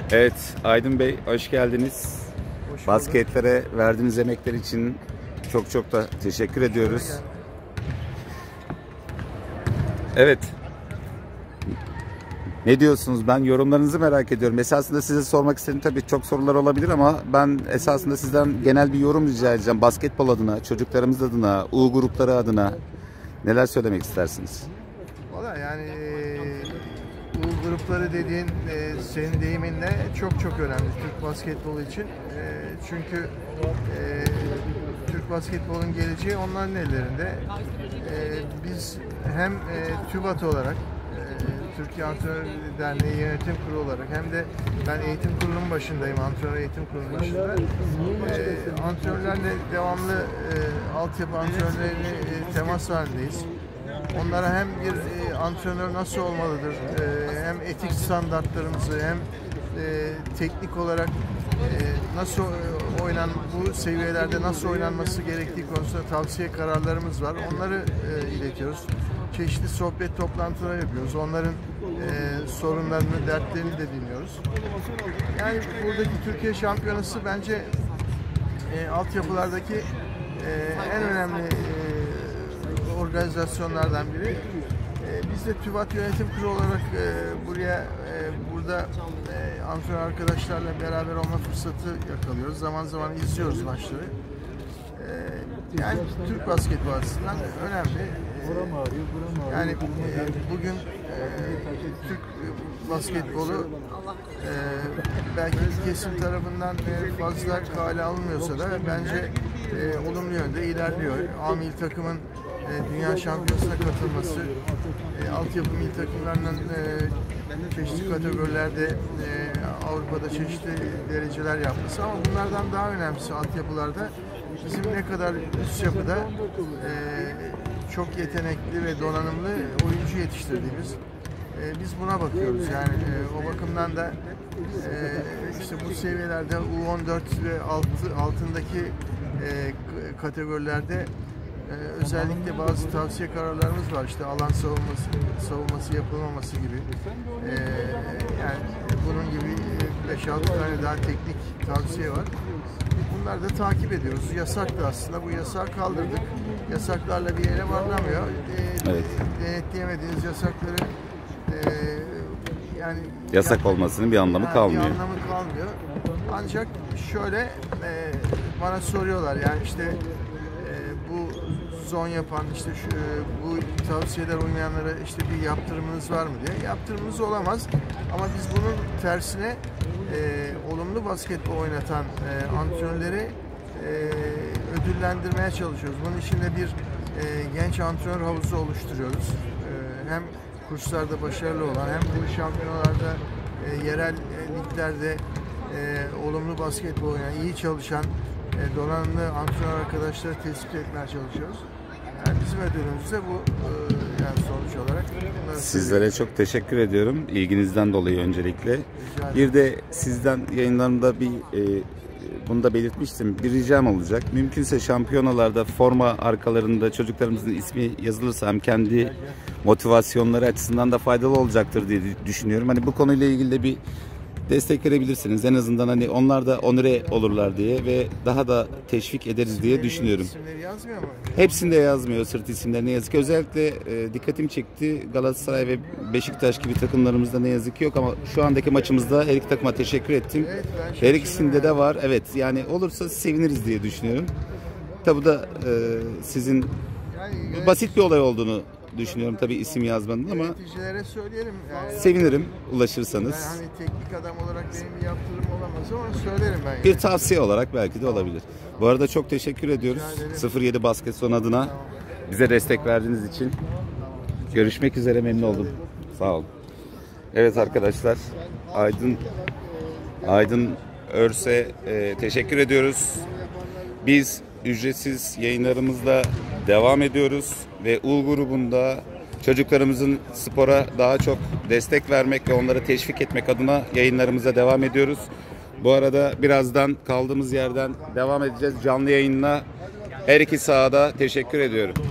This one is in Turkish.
Evet, Aydın Bey hoş geldiniz. Hoş Basketlere verdiğiniz emekler için çok da teşekkür ediyoruz. Evet. Ne diyorsunuz? Ben yorumlarınızı merak ediyorum. Esasında size sormak istediğim tabii çok sorular olabilir ama ben esasında sizden genel bir yorum rica edeceğim. Basketbol adına, çocuklarımız adına, U grupları adına neler söylemek istersiniz? Valla yani bu grupları dediğin senin deyiminle çok önemli Türk basketbolu için. Çünkü Türk basketbolun geleceği onların ellerinde. Biz hem TÜBAT olarak Türkiye Antrenör Derneği Yönetim Kurulu olarak hem de ben eğitim kurulunun başındayım, antrenör eğitim kurulunun başında. Antrenörlerle devamlı altyapı antrenörlerine temas halindeyiz. Onlara hem bir antrenör nasıl olmalıdır, hem etik standartlarımızı hem teknik olarak nasıl bu seviyelerde nasıl oynanması gerektiği konusunda tavsiye kararlarımız var. Onları iletiyoruz. Çeşitli sohbet toplantıları yapıyoruz. Onların sorunlarını, dertlerini de dinliyoruz. Yani buradaki Türkiye Şampiyonası bence altyapılardaki en önemli organizasyonlardan biri. Biz de TÜBAT Yönetim Kurulu olarak burada antrenör arkadaşlarla beraber olma fırsatı yakalıyoruz. Zaman zaman izliyoruz maçları. Yani Türk basketbolu açısından önemli. Yani bugün Türk basketbolu belki bir kesim tarafından fazla kale alınmıyorsa da bence olumlu yönde ilerliyor. A milli takımın dünya şampiyonasına katılması, altyapı milli takımlarının çeşitli kategorilerde Avrupa'da çeşitli dereceler yapması, ama bunlardan daha önemlisi altyapılarda bizim ne kadar üst yapıda çok yetenekli ve donanımlı oyuncu yetiştirdiğimiz, biz buna bakıyoruz. Yani o bakımdan da işte bu seviyelerde U14 ve altındaki kategorilerde özellikle bazı tavsiye kararlarımız var. İşte alan savunması yapılmaması gibi. Yani bunun gibi 5-6 tane daha teknik tavsiye var. Bunları da takip ediyoruz. Yasak da aslında. Bu yasağı kaldırdık. Yasaklarla bir yere varılamıyor. Evet. Denetleyemediğiniz yasakları yani Yasak olmasının bir anlamı kalmıyor. Bir anlamı kalmıyor. Ancak şöyle bana soruyorlar, yani işte bu zon yapan, işte bu tavsiyeler uymayanlara işte bir yaptırımınız var mı diye. Yaptırımımız olamaz, ama biz bunun tersine olumlu basketbol oynatan antrenörleri ödüllendirmeye çalışıyoruz. Bunun için de bir genç antrenör havuzu oluşturuyoruz. Hem kurslarda başarılı olan hem bu şampiyonalarda yerel liglerde olumlu basketbol oynayan, iyi çalışan donanımlı antrenör arkadaşları tespit etmeye çalışıyoruz. Yani bizim ödülümüz de bu, yani sonuç olarak. Sizlere çok teşekkür ediyorum ilginizden dolayı öncelikle. Bir de sizden yayınlarımda bunu da belirtmiştim. Bir ricam olacak. Mümkünse şampiyonalarda forma arkalarında çocuklarımızın ismi yazılırsa hem kendi motivasyonları açısından da faydalı olacaktır diye düşünüyorum. Hani bu konuyla ilgili de bir destek verebilirsiniz. En azından hani onlar da onure olurlar diye ve daha da teşvik ederiz diye düşünüyorum. İsimleri yazmıyor mu? Hepsinde yazmıyor sırt isimleri, ne yazık ki. Özellikle dikkatimi çekti. Galatasaray ve Beşiktaş gibi takımlarımızda ne yazık ki yok, ama şu andaki maçımızda her iki takıma teşekkür ettim. Evet, her ikisinde de var. Evet, yani olursa seviniriz diye düşünüyorum. Tabi da sizin basit bir olay olduğunu düşünüyorum tabii isim yazmanın, ama yöneticilere söyleyelim. Yani, sevinirim ulaşırsanız. ben hani teknik adam olarak benim bir yaptırım olamaz ama söylerim ben. Yani. Bir tavsiye olarak belki de olabilir. Bu arada çok teşekkür ediyoruz. 07 Basketson adına bize destek verdiğiniz için. Görüşmek üzere, memnun oldum. Sağ olun. Evet arkadaşlar, Aydın Örse teşekkür ediyoruz. Biz ücretsiz yayınlarımızla devam ediyoruz ve U grubunda çocuklarımızın spora daha çok destek vermek ve onları teşvik etmek adına yayınlarımıza devam ediyoruz. Bu arada birazdan kaldığımız yerden devam edeceğiz canlı yayınla. Her iki sahada teşekkür ediyorum.